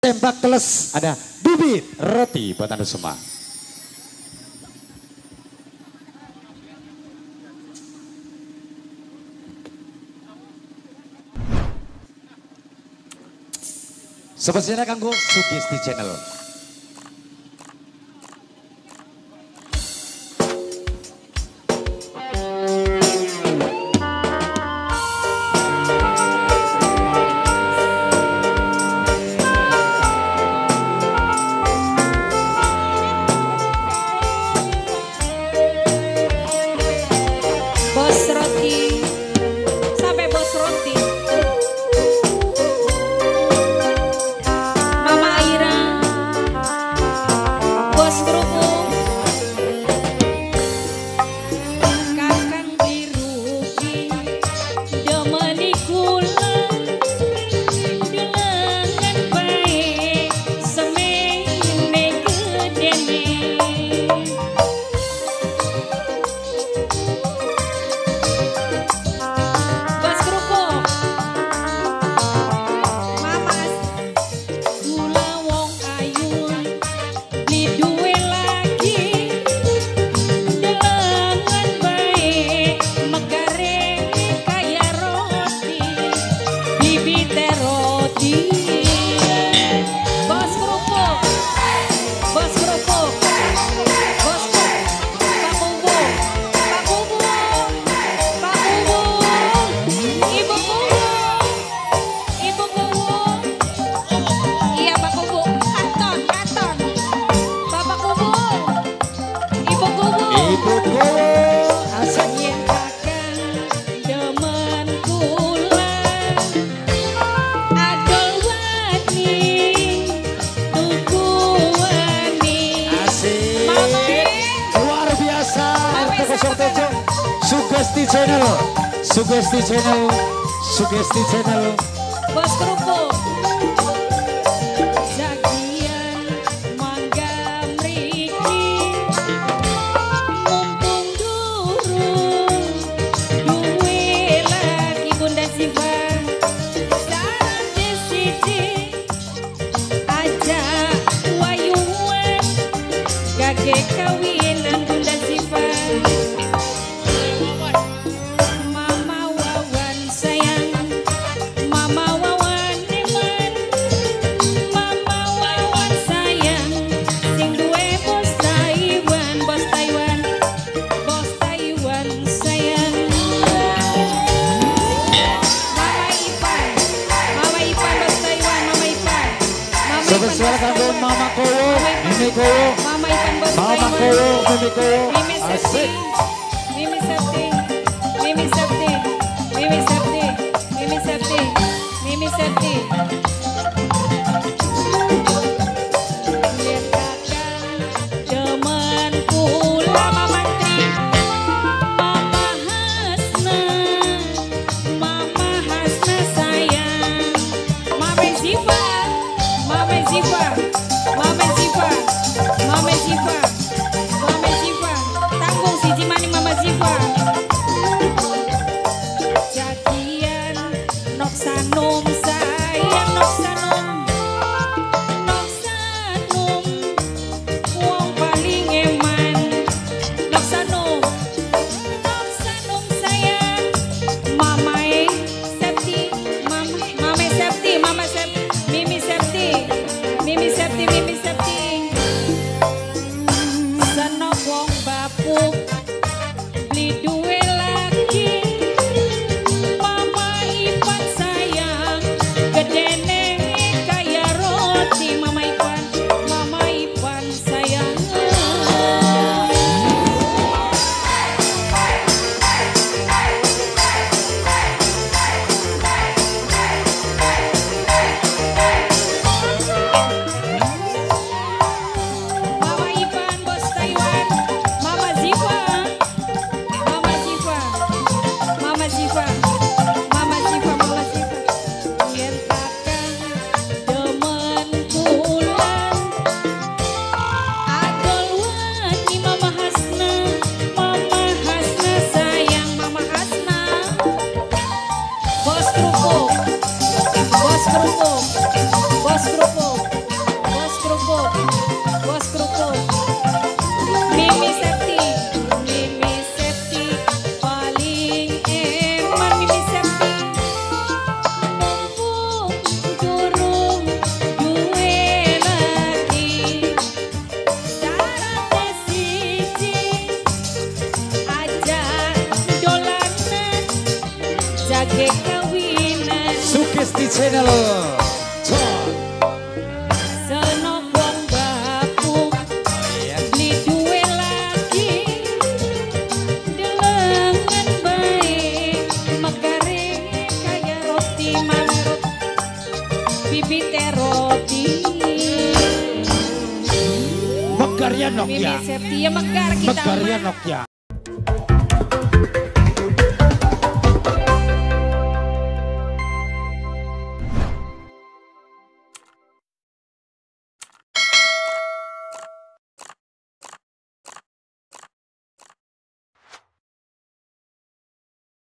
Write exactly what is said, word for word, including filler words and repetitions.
tembak teles, ada bibit roti buat Anda semua. Spesialnya kanggo Sugesti Channel. Bos roti, sampai bos roti. Mama Aira, bos kerupuk, kakang biruki, demeni kula, delengan baik, semene gedene. Bos kerupuk, mamas, kula wong ayu, beli duwe lagi, delengan baik, megare kaya roti, bibite roti. Bos kerupuk, bos kerupuk, bos kerupuk, Pak Bubung, Pak Bubung, Pak Bubung, Ibu Bubung, Ibu Bubung, iya Pak Bubung, Katon, Katon, Bapak Bubung, Ibu Bubung. Ibu Kowo, asik. Yen kakang demen kula, adol wani, tuku wani. Asik. Mama, Luar biasa. Mama, Toko Sortejo, Sugesti Channel, Sugesti Channel, Sugesti Channel. bos kerupuk. Jagian mangga mriki, mumpung durung duwe lagi Bunda Siva. Sarane siji ajak wayuan, gage kawinan Bunda Siva. Mama Wawan sayang, Mama Wawan eman, Mama Wawan sayang, sing duwe bos Taiwan, bos Taiwan, bos Taiwan sayang. Mama Ipan, Mama Ipan bos Taiwan, Mama Ipan, Mama Ipan Spesial bos kanggo Taiwan. Mama Kowo, Mama Ipan, Mimi Kowo, Mama Ipan bos Mama Taiwan. Kowo, Mimi Kowo. Mimi Septi, Asik. Mimi Septi, Mimi Septi, Mimi Septi, Mimi Septi, Mimi Septi. Yen kakang demen kula Mama Tri, Mama Hasna, Mama Hasna sayang, Mama Ziva, Mama Ziva, Mama Ziva, Mama Ziva, Mama Ziva, tanggung siji maning Mama Ziva. Jadian Noksanum sayang Noksanum, Noksanum, wong paling eman. Noksanum, Noksanum sayang, Mamae Septi, Mama, Mama Septi, Mama Septi, Mimi Septi, Mimi Septi, Mimi Septi. Senok wong bapuk, beli duwe lagi, Mama Ipan sayang, gedene kaya roti, Mama Ipan, Mama Ipan sayang. final. Senok wong baku beli duwe lagi delengen baik megare kaya roti mangut bibite roti Megarnya Nokia. Mimi Septia megar kita Megarnya Nokia.